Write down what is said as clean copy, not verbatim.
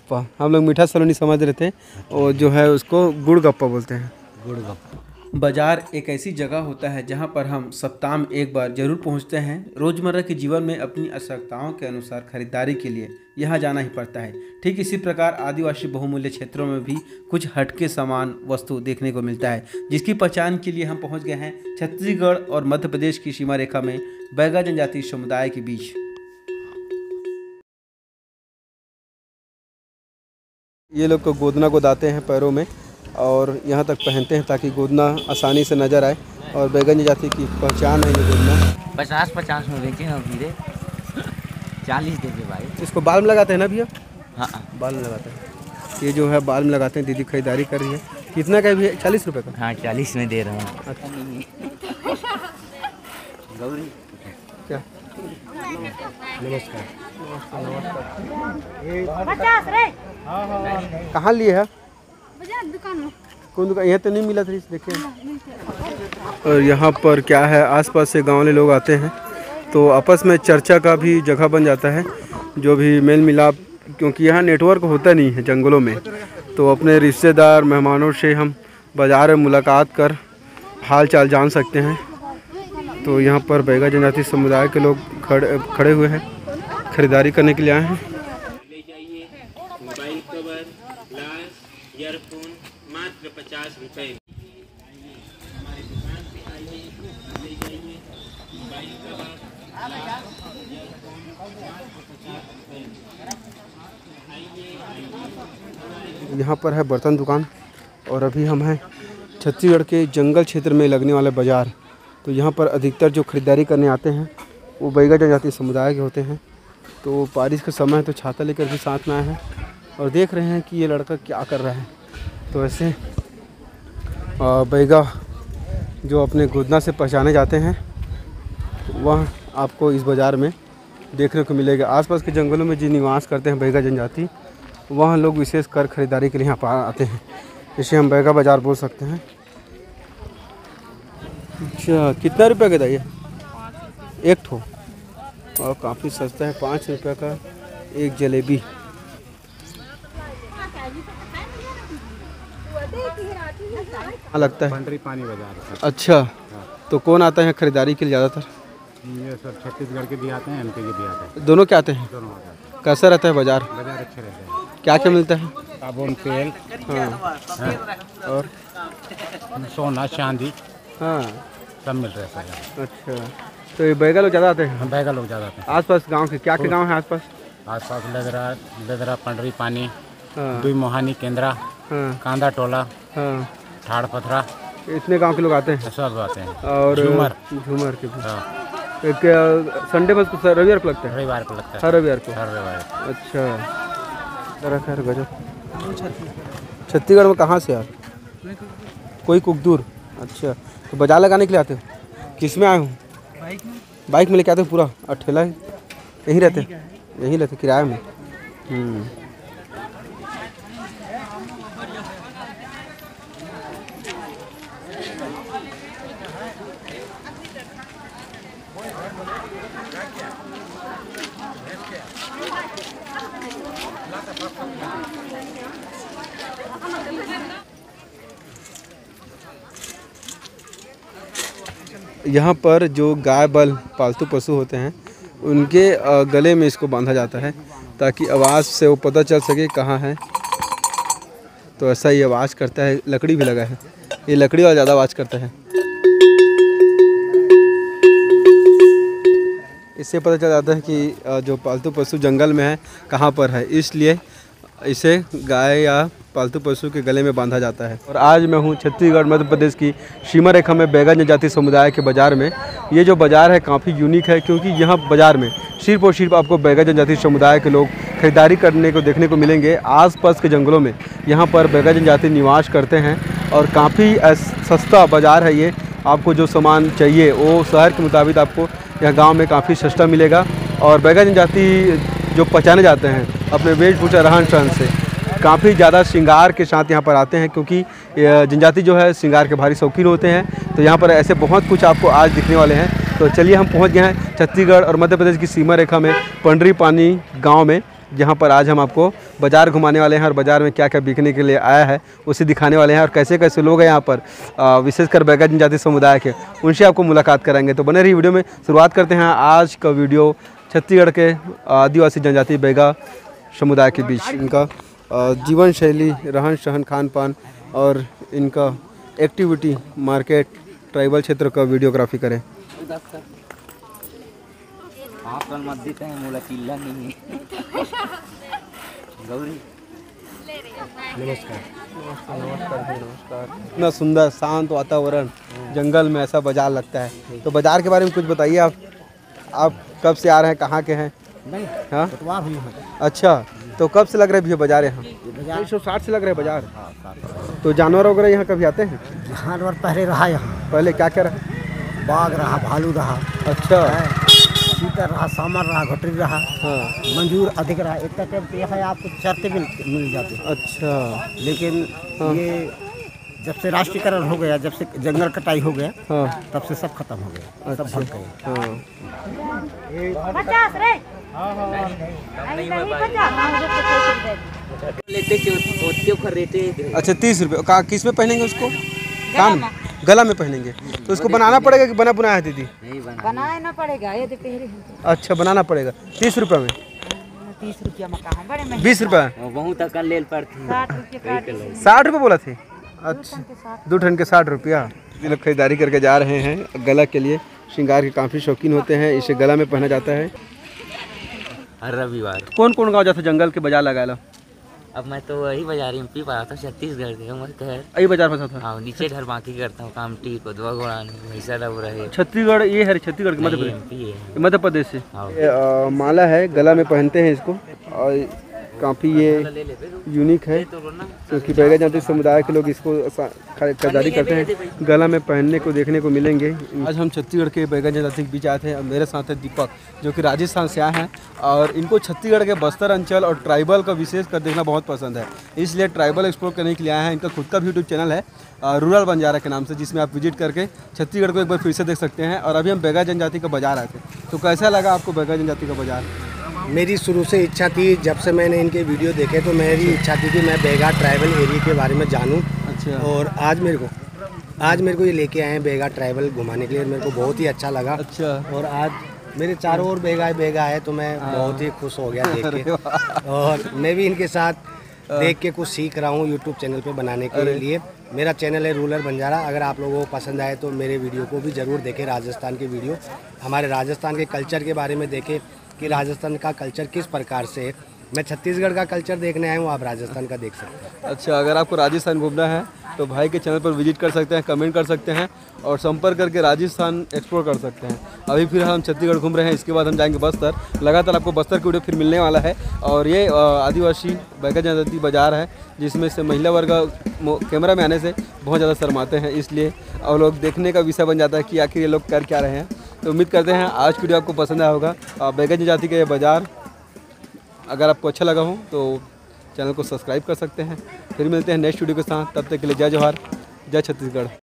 गप्पा, हम लोग मीठा सलोनी समझ रहे थे, और जो है उसको गुड़ गप्पा बोलते हैं। गुड़ गप्पा। बाज़ार एक ऐसी जगह होता है जहां पर हम सप्ताह में एक बार जरूर पहुंचते हैं। रोज़मर्रा के जीवन में अपनी आवश्यकताओं के अनुसार खरीदारी के लिए यहां जाना ही पड़ता है। ठीक इसी प्रकार आदिवासी बहुमूल्य क्षेत्रों में भी कुछ हटके सामान वस्तु देखने को मिलता है, जिसकी पहचान के लिए हम पहुंच गए हैं छत्तीसगढ़ और मध्य प्रदेश की सीमा रेखा में बैगा जनजाति समुदाय के बीच। ये लोग को गोदना गोदाते हैं पैरों में और यहाँ तक पहनते हैं ताकि गोदना आसानी से नज़र आए, और बैगा जनजाति की पहचान है ये गोदना। 50-50 में बेचे हैं धीरे 40 देंगे भाई। इसको बाल में लगाते हैं ना भैया? हाँ, बाल में लगाते हैं। ये जो है बाल में लगाते हैं। दीदी खरीदारी कर रही है। कितना का है भैया? 40 रुपये का? हाँ 40 में दे रहा हूँ। अच्छा। गौरी क्या? नमस्कार। कहाँ लिए है? दुकान में। कौन दुकान? यहाँ तो नहीं मिला था। देखिए, और यहाँ पर क्या है, आसपास से गाँव वाले लोग आते हैं तो आपस में चर्चा का भी जगह बन जाता है, जो भी मेल मिलाप, क्योंकि यहाँ नेटवर्क होता नहीं है जंगलों में, तो अपने रिश्तेदार मेहमानों से हम बाज़ार में मुलाकात कर हाल चाल जान सकते हैं। तो यहाँ पर बैगा जनजाति समुदाय के लोग खड़े हुए हैं, खरीदारी करने के लिए आए हैं। मोबाइल कवर, ग्लास, ईयरफोन मात्र 50 रुपये। हमारी दुकान पे आइए, ले जाइए मोबाइल कवर, ग्लास, ईयरफोन मात्र 50 रुपये। यहाँ पर है बर्तन दुकान, और अभी हम हैं छत्तीसगढ़ के जंगल क्षेत्र में लगने वाले बाज़ार। तो यहाँ पर अधिकतर जो खरीदारी करने आते हैं वो बैगा जनजाति समुदाय के होते हैं। तो बारिश का समय है तो छाता लेकर भी साथ में आए हैं, और देख रहे हैं कि ये लड़का क्या कर रहा है। तो ऐसे बैगा जो अपने गोदना से पहचाने जाते हैं वह आपको इस बाज़ार में देखने को मिलेगा। आसपास के जंगलों में जो निवास करते हैं बैगा जनजाति, वहाँ लोग विशेष कर खरीदारी के लिए यहाँ पर आते हैं। इसे हम बैगा बाज़ार बोल सकते हैं। अच्छा, कितना रुपये का था ये? एक ठो, और काफ़ी सस्ता है, 5 रुपये का एक जलेबी। लगता है पंडरी पानी बाजार। अच्छा, तो कौन आता है खरीदारी के लिए ज़्यादातर? ये सब छत्तीसगढ़ के भी आते हैं, एमपी के भी आते हैं। दोनों क्या आते हैं? दोनों आते हैं। कैसा रहता है बाज़ार? बाजार अच्छे रहते हैं। क्या क्या मिलता है? साबुन, तेल, हाँ, और सोना, चांदी, हाँ, सब मिल रहा है यहाँ। अच्छा, तो ये बैगा लोग ज़्यादा आते हैं? हम बैगा लोग ज़्यादा आते हैं। आसपास गांव के क्या गांव है आसपास? आसपास लदरा, पंडरी पानी, हाँ, दुई मोहानी, केंद्रा, हाँ, कांदा टोला, हाँ, ठाड़ पथरा, इतने गांव के लोग आते हैं। सब आते हैं। और झूमर के भी। एक संडे बस रविवार को लगता है? रविवार को लगता है। हर रविवार को? हर रविवार। अच्छा, जरा खैर गजब। छत्तीसगढ़ में कहाँ से यार? कोई कुछ दूर? अच्छा, तो बाजार लगाने के लिए आते हो? किस में आए हो? बाइक में लेके आते हो पूरा? और ठेला यहीं रहते? यहीं रहते किराए में? यहाँ पर जो गाय बैल पालतू पशु होते हैं उनके गले में इसको बांधा जाता है ताकि आवाज़ से वो पता चल सके कहाँ है। तो ऐसा ही आवाज़ करता है। लकड़ी भी लगा है, ये लकड़ी वाला ज़्यादा आवाज़ करता है। इससे पता चल जाता है कि जो पालतू पशु जंगल में है कहाँ पर है, इसलिए इसे गाय या पालतू पशु के गले में बांधा जाता है। और आज मैं हूँ छत्तीसगढ़ मध्य प्रदेश की सीमा रेखा में बैगा जनजाति समुदाय के बाज़ार में। ये जो बाज़ार है काफ़ी यूनिक है, क्योंकि यहाँ बाज़ार में सिर्फ और सिर्फ आपको बैगा जनजाति समुदाय के लोग खरीदारी करने को देखने को मिलेंगे। आसपास के जंगलों में यहाँ पर बैगा जनजाति निवास करते हैं, और काफ़ी सस्ता बाज़ार है ये। आपको जो सामान चाहिए वो शहर के मुताबिक आपको यहाँ गाँव में काफ़ी सस्ता मिलेगा। और बैगा जनजाति जो पहचाने जाते हैं अपने वेशभूषा रहन सहन से, काफ़ी ज़्यादा श्रृंगार के साथ यहाँ पर आते हैं, क्योंकि जनजाति जो है श्रृंगार के भारी शौकीन होते हैं। तो यहाँ पर ऐसे बहुत कुछ आपको आज दिखने वाले हैं। तो चलिए हम पहुँच गए हैं छत्तीसगढ़ और मध्य प्रदेश की सीमा रेखा में पंडरी पानी गांव में। जहाँ पर आज हम आपको बाज़ार घुमाने वाले हैं और बाज़ार में क्या क्या बिकने के लिए आया है उसे दिखाने वाले हैं और कैसे कैसे लोग हैं यहाँ पर विशेषकर बैगा जनजाति समुदाय के, उनसे आपको मुलाकात कराएंगे। तो बने रही वीडियो में। शुरुआत करते हैं आज का वीडियो छत्तीसगढ़ के आदिवासी जनजाति बैगा समुदाय के बीच इनका जीवन शैली, रहन सहन, खान पान और इनका एक्टिविटी, मार्केट, ट्राइबल क्षेत्र का वीडियोग्राफी करें। आप कल मत देते हैं, मोला चिल्ला नहीं है। गौरी नमस्कार। इतना सुंदर शांत वातावरण, जंगल में ऐसा बाजार लगता है। तो बाजार के बारे में कुछ बताइए। आप कब से आ रहे हैं, कहाँ के हैं? हाँ, अच्छा, तो कब से लग रहा है भैया बाजार यहाँ? 1960 से लग रहा है बाजार। तो जानवर वगैरह यहाँ कभी आते हैं? जानवर पहले रहा यहाँ, पहले क्या क्या रहा? बाघ रहा, भालू रहा, अच्छा, चीता रहा, सामर रहा, घोटरी रहा, हाँ, मंजूर अधिक रहा। इतना टाइम पे है आपको चरते मिल जाते हैं। अच्छा, लेकिन ये जब से राष्ट्रीयकरण हो गया, जब से जंगल कटाई हो गया, हाँ, तब से सब खत्म हो गया, सब भटक गए। हाँ, 50 रे लेते अच्छा 30 रुपये। किस में पहनेंगे उसको? कान में, गला में पहनेंगे। तो उसको बनाना पड़ेगा कि बना बुनाया है दीदी? नहीं बना, बनाना पड़ेगा। ये तो पहले अच्छा, बनाना पड़ेगा। 30 रुपये में? 30 रुपया में कहाँ बड़े में 20 रुपये? बहुत अकल ले पड़ती 60 रुपया 60 रुपये बोला थे? अच्छा, 2 टन के 60 रुपया। ये लोग खरीदारी करके जा रहे हैं। गला के लिए श्रृंगार के काफ़ी शौकीन होते हैं, इसे गला में पहना जाता है। हर रविवार। कौन कौन गाँव जाता जंगल के बाजार लगा लो? अब मैं तो वही बाजार एमपी पाया था, छत्तीसगढ़ के हूँ घर। यही बाजार फंसा था? हाँ, नीचे घर बाकी करता हूँ काम, टी को दुआ गोड़ान भैंसा डब रहे। छत्तीसगढ़ ये है? छत्तीसगढ़ के मध्य प्रदेश? एमपी है। मध्य प्रदेश से। हाँ। ये माला है, गला में पहनते हैं इसको और काफ़ी ये यूनिक है क्योंकि बैगा जनजाति समुदाय के लोग इसको खरीदारी करते हैं। गला में पहनने को देखने को मिलेंगे। आज हम छत्तीसगढ़ के बैगा जनजाति के बीच आए थे और मेरे साथ है दीपक जो कि राजस्थान से आए हैं और इनको छत्तीसगढ़ के बस्तर अंचल और ट्राइबल का विशेष कर देखना बहुत पसंद है, इसलिए ट्राइबल एक्सप्लोर करने के लिए आए हैं। इनका खुद का भी यूट्यूब चैनल है रूरल बंजारा के नाम से, जिसमें आप विजिट करके छत्तीसगढ़ को एक बार फिर से देख सकते हैं। और अभी हम बैगा जनजाति का बाजार आए थे। तो कैसा लगा आपको बैगा जनजाति का बाजार? मेरी शुरू से इच्छा थी, जब से मैंने इनके वीडियो देखे तो मेरी इच्छा थी कि मैं बैगा ट्राइबल एरिया के बारे में जानूं। अच्छा, और आज मेरे को ये लेके आए हैं बैगा ट्राइबल घुमाने के लिए। मेरे को बहुत ही अच्छा लगा। अच्छा, और आज मेरे चारों ओर बैगा है तो मैं बहुत ही खुश हो गया देख के। और मैं भी इनके साथ देख के कुछ सीख रहा हूँ यूट्यूब चैनल पे बनाने के लिए। मेरा चैनल है रूरल बंजारा। अगर आप लोगों को पसंद आए तो मेरे वीडियो को भी ज़रूर देखें। राजस्थान के वीडियो, हमारे राजस्थान के कल्चर के बारे में देखें कि राजस्थान का कल्चर किस प्रकार से है। मैं छत्तीसगढ़ का कल्चर देखने आया हूँ, आप राजस्थान का देख सकते हैं। अच्छा, अगर आपको राजस्थान घूमना है तो भाई के चैनल पर विजिट कर सकते हैं, कमेंट कर सकते हैं और संपर्क करके राजस्थान एक्सप्लोर कर सकते हैं। अभी फिर हम छत्तीसगढ़ घूम रहे हैं, इसके बाद हम जाएंगे बस्तर। लगातार आपको बस्तर की वीडियो फिर मिलने वाला है। और ये आदिवासी बैगा जनजाति बाजार है जिसमें से महिला वर्ग कैमरा में आने से बहुत ज़्यादा शर्माते हैं, इसलिए और लोग देखने का विषय बन जाता है कि आखिर ये लोग कर क्या रहे हैं। तो उम्मीद करते हैं आज की वीडियो आपको पसंद आया होगा। बैगा जनजाति का ये बाज़ार अगर आपको अच्छा लगा हो तो चैनल को सब्सक्राइब कर सकते हैं। फिर मिलते हैं नेक्स्ट वीडियो के साथ, तब तक के लिए जय जोहार, जय छत्तीसगढ़।